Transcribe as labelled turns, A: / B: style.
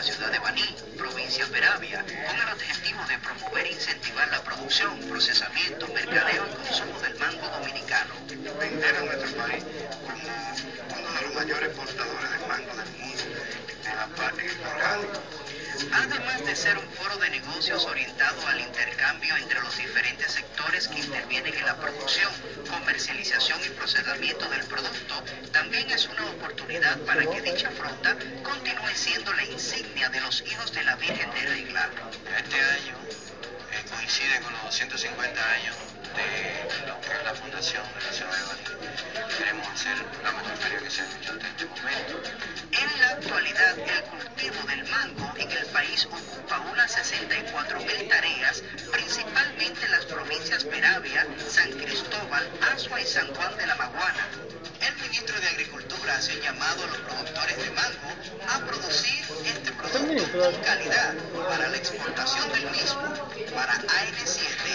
A: ciudad de Baní, provincia Peravia, con el objetivo de promover e incentivar la producción, procesamiento, mercadeo y consumo del mango dominicano.
B: Vender a nuestro país como uno de los mayores exportadores de mango del mundo, de la parte orgánica.
A: Además de ser un foro de negocios orientado al intercambio entre los diferentes sectores que intervienen en la producción, comercialización y procesamiento del producto, también es una oportunidad para que dicha fruta continúe siendo la insignia de los hijos de la Virgen de Regla.
B: Este año coincide con los 250 años de lo que es la fundación de la ciudad de Baní. Queremos hacer la mejor feria que se ha hecho hasta este momento.
A: En la actualidad, el cultivo del mango en el país ocupa unas 64.000 tareas, principalmente en las provincias Peravia, San Cristóbal, Azua y San Juan de la Maguana. El ministro de Agricultura hace un llamado a los productores de mango a producir este producto con calidad para la exportación del mismo. Para AN7,